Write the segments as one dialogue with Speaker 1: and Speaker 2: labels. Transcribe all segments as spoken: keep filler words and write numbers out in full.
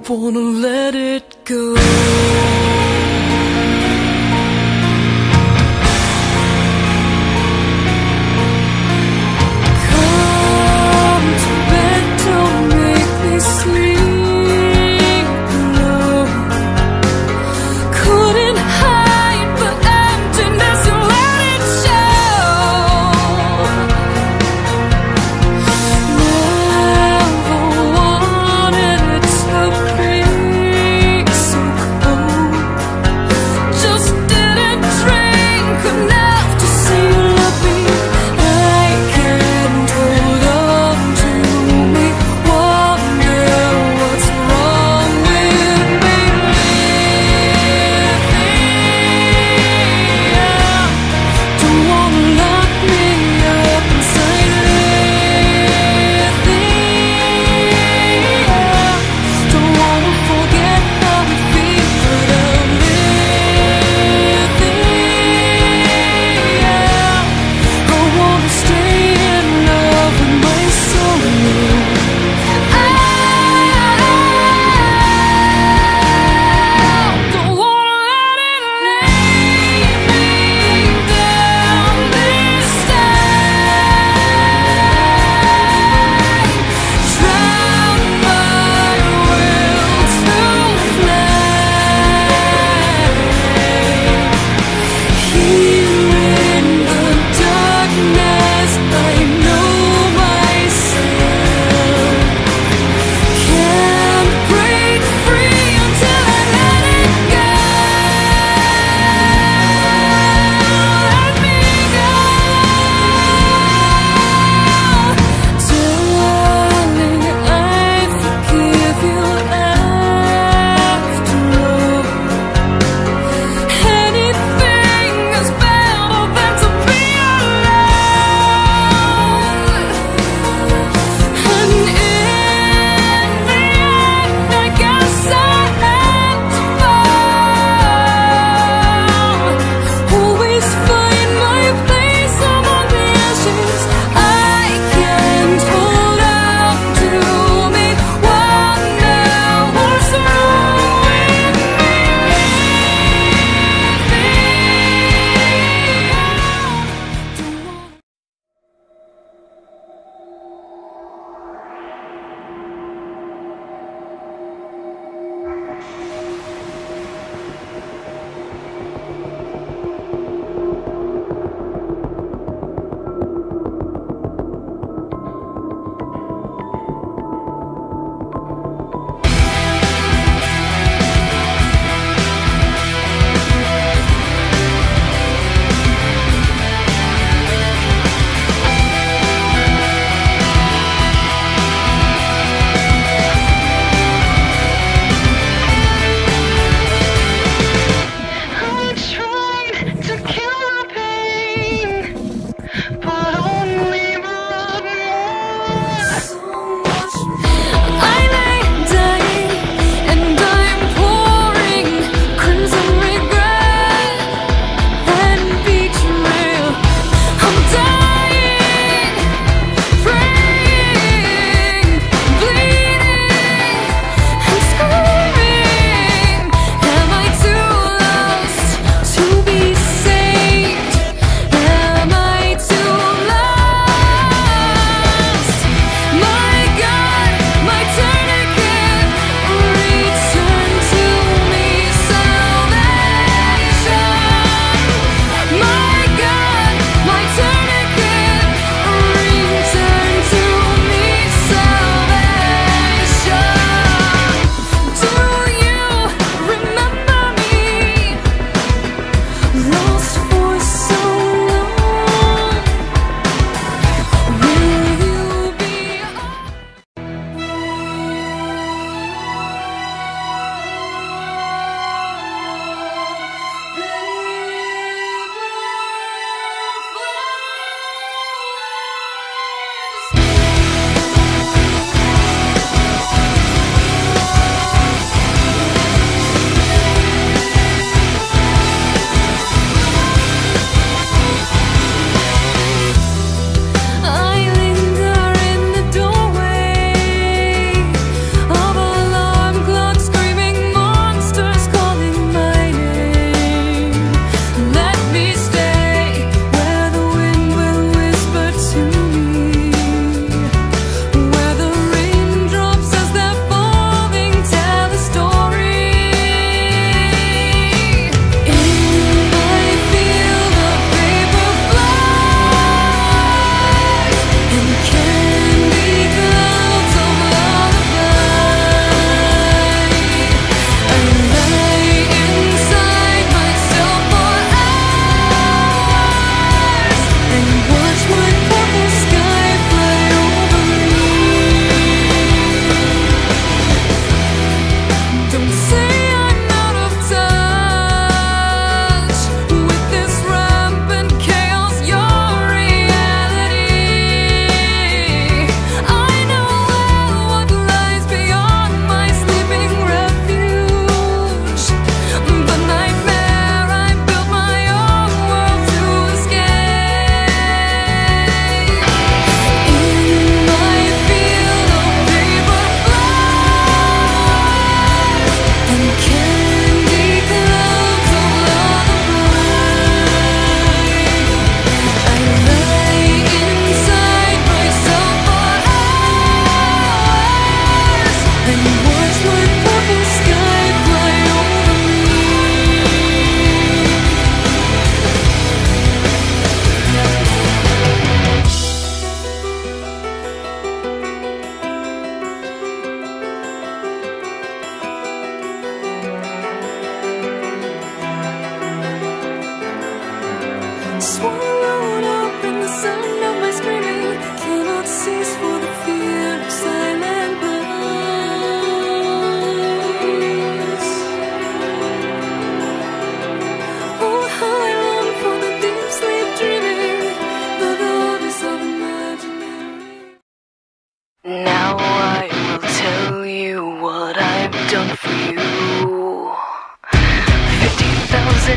Speaker 1: wanna let it go. Come to bed, don't make me sleep alone. Couldn't hide the emptiness and let it show. Never wanted it to be so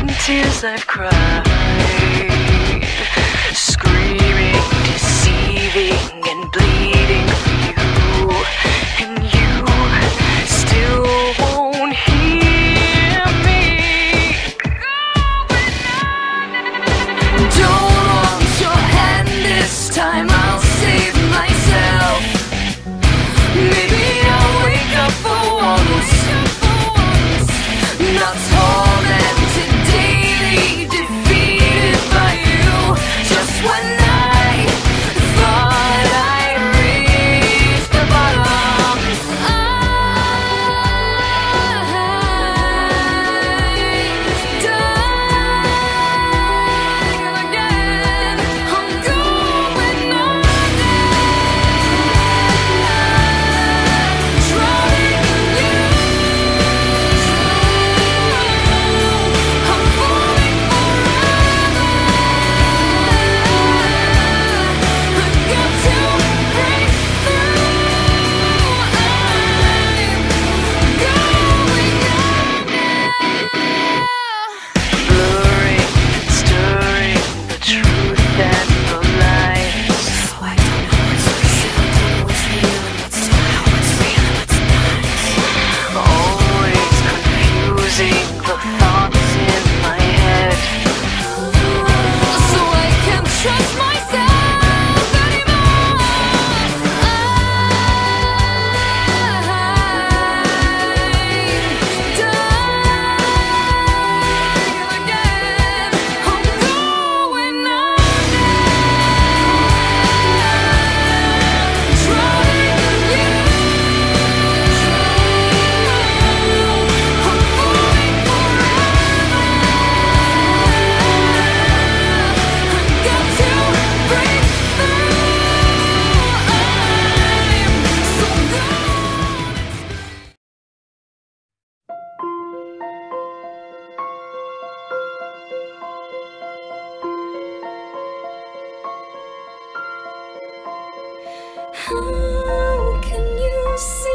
Speaker 2: tears I've cried, screaming, deceiving, and bleeding for you, and you still won't hear me. Don't want your hand this time, I'll save myself. Maybe I'll wake up for once, not tormented, daily defeated by you. Just when I thought I reached the bottom, I dive again. I'm going under, drowning in you. I'm falling forever. I've got to break through. I'm going under. Blurring, stirring the truth and the lies. So I don't know what's real, what's real, and what's not. What's real and what's not. Always confusing the thoughts in my head. So I can't trust myself anymore. I dive again. I'm going under, drowning in you. I'm falling forever. I've got to break through. I'm so How can you see